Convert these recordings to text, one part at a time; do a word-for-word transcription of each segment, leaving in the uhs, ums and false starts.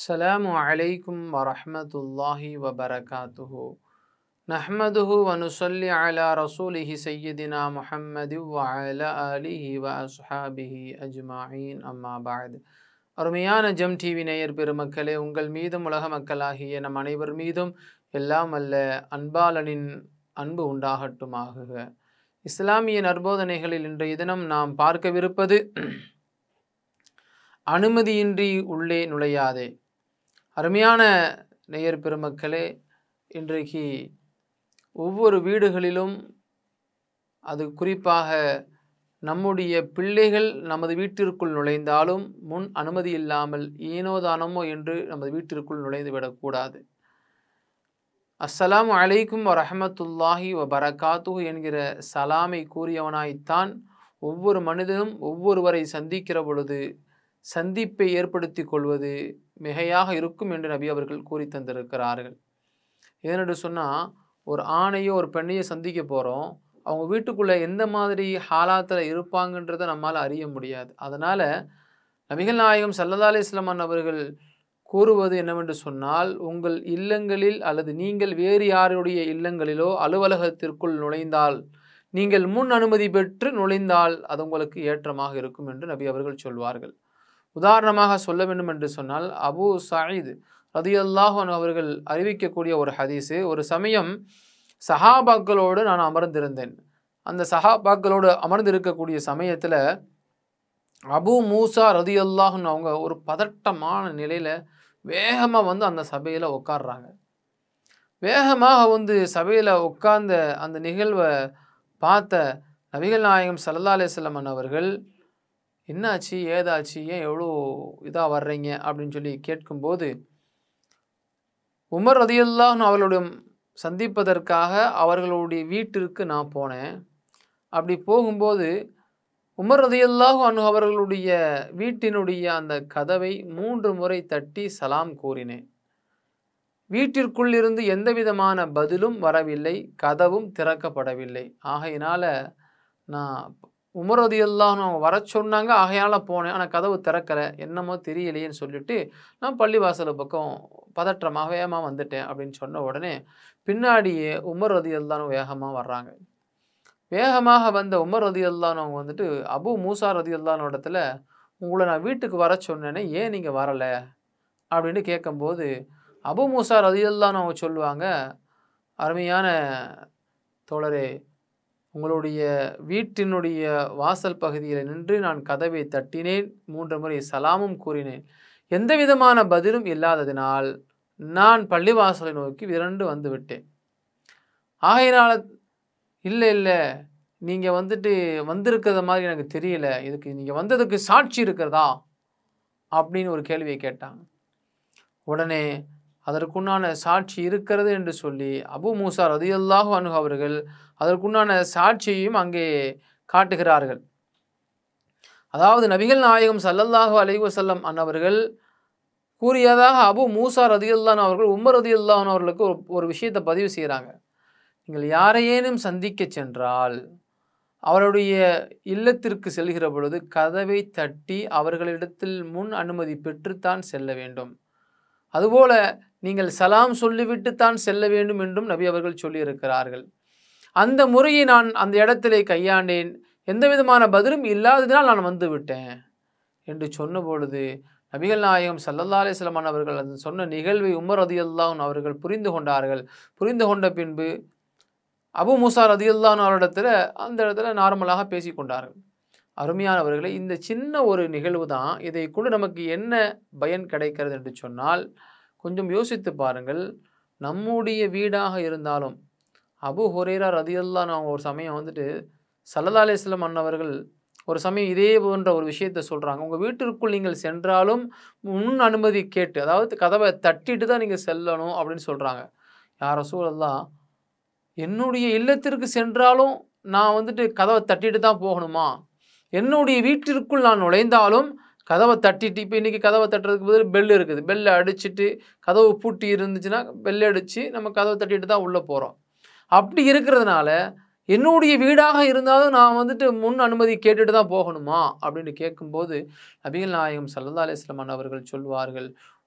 السلام عليكم ورحمة الله وبركاته نحمده ونصلي على رسوله سيدنا محمد وعلى آله وأصحابه أجمعين أما بعد அருமையான GeM TV நேயர் பெருமக்களே, உங்கள் மீதும் உலக மக்களாகிய நம் அனைவர் மீதும் எல்லாம் அல்ல அன்பாளனின் அன்பு உண்டாகட்டுமாக. இஸ்லாமிய நற்போதனைகளில் இன்றைய தினம் நாம் பார்க்கவிருப்பது அனுமதியின்றி உள்ளே நுழையாதே. அருமையான நேயர் பெருமக்களே, இன்றைக்கு ஒவ்வொரு வீடுகளிலும், அது குறிப்பாக நம்முடைய பிள்ளைகள் நமது வீட்டிற்குள் நுழைந்தாலும் முன் அனுமதி இல்லாமல் ஏனோதானமோ என்று நமது வீட்டிற்குள் நுழைந்து விடக்கூடாது. அஸ்ஸலாமு அலைக்கும் வரஹமத்துல்லாஹி வபரகாத்துஹு என்கிற சலாமை கூறியவனாய்த்தான் ஒவ்வொரு மனிதனும் ஒவ்வொருவரை சந்திக்கிற பொழுது சந்திப்பை ஏற்படுத்தி கொள்வது மிகையாக இருக்கும் என்று நபி அவர்கள் கூறி தந்திருக்கிறார்கள். ஏனென்று சொன்னால், ஒரு ஆணையோ ஒரு பெண்ணையோ சந்திக்க போகிறோம், அவங்க வீட்டுக்குள்ளே எந்த மாதிரி ஹாலாத்தில் இருப்பாங்கன்றதை நம்மால் அறிய முடியாது. அதனால் நபிகள் நாயகம் ஸல்லல்லாஹு அலைஹி வஸல்லம் அவர்கள் கூறுவது என்னவென்று சொன்னால், உங்கள் இல்லங்களில் அல்லது நீங்கள் வேறு யாருடைய இல்லங்களிலோ அலுவலகத்திற்குள் நுழைந்தால், நீங்கள் முன் அனுமதி பெற்று நுழைந்தால் அது உங்களுக்கு ஏற்றமாக இருக்கும் என்று நபி அவர்கள் சொல்வார்கள். உதாரணமாக சொல்ல வேண்டும் என்று சொன்னால், அபு சயீத் ரலியல்லாஹு அன்ஹு அவர்கள் அறிவிக்கக்கூடிய ஒரு ஹதீஸு, ஒரு சமயம் சஹாபாக்களோடு நான் அமர்ந்திருந்தேன். அந்த சஹாபாக்களோடு அமர்ந்திருக்கக்கூடிய சமயத்தில் அபு மூசா ரலியல்லாஹு அன்ஹு அவங்க ஒரு பதட்டமான நிலையில் வேகமாக வந்து அந்த சபையில் உட்கார்றாங்க. வேகமாக வந்து சபையில் உட்கார்ந்த அந்த நிகழ்வை பார்த்த நபிகள் நாயகம் ஸல்லல்லாஹு அலைஹி வஸல்லம் அவர்கள், என்னாச்சு ஏதாச்சு, ஏன் எவ்வளோ இதாக வர்றீங்க அப்படின்னு சொல்லி கேட்கும்போது, உமர் ரலியல்லாஹு அன்ஹு அவர்களுடைய சந்திப்பதற்காக அவர்களுடைய வீட்டிற்கு நான் போனேன். அப்படி போகும்போது உமர் ரலியல்லாஹு அன்ஹு அவர்களுடைய வீட்டினுடைய அந்த கதவை மூன்று முறை தட்டி சலாம் கூறினேன். வீட்டிற்குள் இருந்து எந்த விதமான பதிலும் வரவில்லை, கதவும் திறக்கப்படவில்லை. ஆகையினால நான் உமர் ரலியல்லாஹு அன்ஹு அவங்க வர சொன்னாங்க, ஆகையால் போனேன், ஆனால் கதவு திறக்கலை, என்னமோ தெரியலையேன்னு சொல்லிட்டு நான் பள்ளிவாசல் பக்கம் பதற்றமாக வேகமாக வந்துட்டேன் அப்படின்னு சொன்ன உடனே பின்னாடியே உமர் ரலியல்லாஹு அன்ஹு வேகமாக வர்றாங்க. வேகமாக வந்த உமர் ரலியல்லாஹு அன்ஹு அவங்க வந்துட்டு அபு மூசா ரலியல்லாஹு அன்ஹு இடத்துல, உங்களை நான் வீட்டுக்கு வர சொன்னேனே, ஏன் நீங்கள் வரலை அப்படின்னு கேட்கும்போது அபு மூசா ரலியல்லாஹு அன்ஹு அவங்க சொல்லுவாங்க, அருமையான தோழரே, உங்களுடைய வீட்டினுடைய வாசல் பகுதியில் நின்று நான் கதவை தட்டினேன், மூன்று முறை சலாமும் கூறினேன், எந்த விதமான பதிலும் இல்லாததினால் நான் பள்ளிவாசலை நோக்கி விரண்டு வந்து விட்டேன். ஆகையினால இல்லை இல்லை நீங்கள் வந்துட்டு வந்திருக்கிறத மாதிரி எனக்கு தெரியல, இதுக்கு நீங்கள் வந்ததுக்கு சாட்சி இருக்கிறதா அப்படின்னு ஒரு கேள்வியை கேட்டாங்க. உடனே அதற்குண்டான சாட்சி இருக்கிறது என்று சொல்லி அபு மூசா ரலியல்லாஹு அன்ஹு அவர்கள் அதற்குண்டான சாட்சியையும் அங்கே காட்டுகிறார்கள். அதாவது நபிகள் நாயகம் ஸல்லல்லாஹு அலைஹி வஸல்லம் அன்னவர்கள் கூறியதாக அபு மூசா ரலியல்லாஹு அன்ஹு அவர்கள் உமர் ரலியல்லாஹு அன்ஹு அவர்களுக்கு ஒரு ஒரு விஷயத்தை பதிவு செய்கிறாங்க. நீங்கள் யாரையேனும் சந்திக்க சென்றால் அவருடைய இல்லத்திற்கு செல்கிற பொழுது கதவை தட்டி அவர்களிடத்தில் முன் அனுமதி பெற்றுத்தான் செல்ல வேண்டும். அதுபோல நீங்கள் சலாம் சொல்லிவிட்டுத்தான் செல்ல வேண்டும் என்றும் நபி அவர்கள் சொல்லியிருக்கிறார்கள். அந்த முறையை நான் அந்த இடத்திலே கையாண்டேன், எந்த விதமான பதிலும் இல்லாததினால் நான் வந்து விட்டேன் என்று சொன்ன பொழுது நபிகள் நாயகம் ஸல்லல்லாஹு அலைஹி வஸல்லம் அவர்கள் அந்த சொன்ன நிகழ்வை உமர் ரலியல்லாஹு அன்ஹு அவர்கள் புரிந்து கொண்டார்கள். புரிந்து கொண்ட பின்பு அபு மூசா ரலியல்லாஹு அன்ஹு அவரிடத்தில் அந்த இடத்துல நார்மலாக பேசி கொண்டார்கள். அருமையானவர்களை, இந்த சின்ன ஒரு நிகழ்வு தான், இதை கொண்டு நமக்கு என்ன பயன் கிடைக்கிறது என்று சொன்னால், கொஞ்சம் யோசித்து பாருங்கள். நம்முடைய வீடாக இருந்தாலும் அபு ஹுரைரா ரலியல்லாஹு அன்ஹு ஒரு சமயம் வந்துட்டு ஸல்லல்லாஹு அலைஹி வஸல்லம் அன்னவர்கள் ஒரு சமயம் இதே போன்ற ஒரு விஷயத்தை சொல்கிறாங்க. உங்கள் வீட்டிற்குள் நீங்கள் சென்றாலும் முன் அனுமதி கேட்டு, அதாவது கதவை தட்டிட்டு தான் நீங்கள் செல்லணும் அப்படின்னு சொல்கிறாங்க. யா ரசூலல்லாஹ், என்னுடைய இல்லத்திற்கு சென்றாலும் நான் வந்துட்டு கதவை தட்டிட்டு தான் போகணுமா? என்னுடைய வீட்டிற்குள் நான் நுழைந்தாலும் கதவை தட்டிட்டு, இப்போ இன்றைக்கி கதவை தட்டுறதுக்கு பதில் பெல் இருக்குது, பெல்லை அடிச்சுட்டு கதவு பூட்டி இருந்துச்சுன்னா பெல் அடித்து நம்ம கதவை தட்டிட்டு தான் உள்ளே போகிறோம். அப்படி இருக்கிறதுனால என்னுடைய வீடாக இருந்தாலும் நான் வந்துட்டு முன் அனுமதி கேட்டுட்டு தான் போகணுமா அப்படின்னு கேட்கும்போது நபிகள் நாயகம் ஸல்லல்லாஹு அலைஹி வஸல்லம் அவர்கள் சொல்வார்கள்,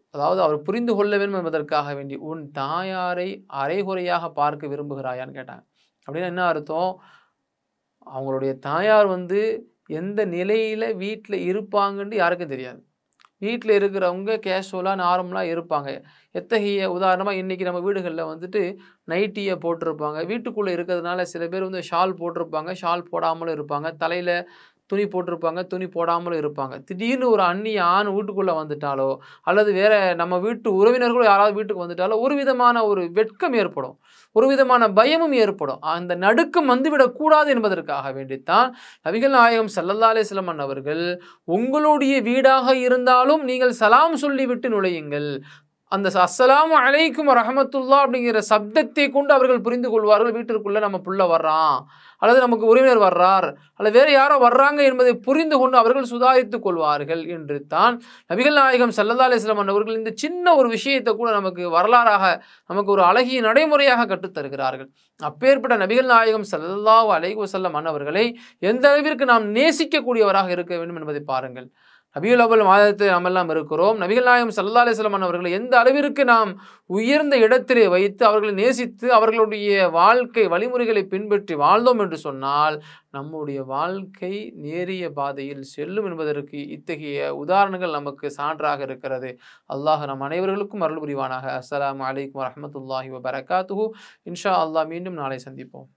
அதாவது அவர் புரிந்து கொள்ள வேண்டும் என்பதற்காக வேண்டி, உன் தாயாரை அரைகுறையாக பார்க்க விரும்புகிறாயான்னு கேட்டாங்க. அப்படின்னா என்ன அர்த்தம்? அவங்களுடைய தாயார் வந்து எந்த நிலையில வீட்ல இருப்பாங்கன்னு யாருக்கும் தெரியாது. வீட்ல இருக்கிறவங்க கேஷுவலா, நார்மலா இருப்பாங்க. எத்தகைய உதாரணமா இன்னைக்கு நம்ம வீடுகள்ல வந்துட்டு நைட்டிய போட்டிருப்பாங்க. வீட்டுக்குள்ள இருக்கிறதுனால சில பேர் வந்து ஷால் போட்டிருப்பாங்க, ஷால் போடாமலும் இருப்பாங்க. தலையில துணி போட்டிருப்பாங்க, துணி போடாமலும் இருப்பாங்க. திடீர்னு ஒரு அந்நிய ஆண் வீட்டுக்குள்ள வந்துட்டாலோ, அல்லது வேற நம்ம வீட்டு உறவினர்கள் யாராவது வீட்டுக்கு வந்துட்டாலோ, ஒரு விதமான ஒரு வெட்கம் ஏற்படும். ஒரு விதமான பயமும் ஏற்படும். அந்த நடுக்கம் வந்துவிடக்கூடாது என்பதற்காக வேண்டித்தான் நபிகள் நாயகம் ஸல்லல்லாஹு அலைஹி வஸல்லம் அவர்கள், உங்களுடைய வீடாக இருந்தாலும் நீங்கள் சலாம் சொல்லிவிட்டு நுழையுங்கள். அந்த அஸ்ஸலாமு அலைக்கும் ரஹமத்துல்லாஹ் அப்படிங்கிற சப்தத்தை கொண்டு அவர்கள் புரிந்து கொள்வார்கள், வீட்டிற்குள்ள நம்ம புள்ள வர்றான், அல்லது நமக்கு உறவினர் வர்றார், அல்லது வேறு யாரோ வர்றாங்க என்பதை புரிந்து கொண்டு அவர்கள் சுதாரித்துக் கொள்வார்கள் என்று தான் நபிகள் நாயகம் ஸல்லல்லாஹு அலைஹி வஸல்லம் அவர்கள் இந்த சின்ன ஒரு விஷயத்தை கூட நமக்கு வரலாறாக, நமக்கு ஒரு அழகிய நடைமுறையாக கற்றுத் தருகிறார்கள். அப்பேற்பட்ட நபிகள் நாயகம் ஸல்லல்லாஹு அலைஹி வஸல்லம் அவர்களை எந்த அளவிற்கு நாம் நேசிக்கக்கூடியவராக இருக்க வேண்டும் என்பதை பாருங்கள். ரபியுல் அவ்வல் மாதத்தில் நாமெல்லாம் இருக்கிறோம். நபிகள் நாயகம் ஸல்லல்லாஹு அலைஹி வஸல்லம் அவர்களை எந்த அளவிற்கு நாம் உயர்ந்த இடத்திலே வைத்து அவர்களை நேசித்து அவர்களுடைய வாழ்க்கை வழிமுறைகளை பின்பற்றி வாழ்ந்தோம் என்று சொன்னால், நம்முடைய வாழ்க்கை நேரிய பாதையில் செல்லும் என்பதற்கு இத்தகைய உதாரணங்கள் நமக்கு சான்றாக இருக்கிறது. அல்லாஹ் நம் அனைவர்களுக்கும் அருள் புரிவானாக. அஸ்ஸலாமு அலைக்கும் வரஹ்மத்துல்லாஹி வபரகாத்துஹு. இன்ஷா அல்லாஹ் மீண்டும் நாளை சந்திப்போம்.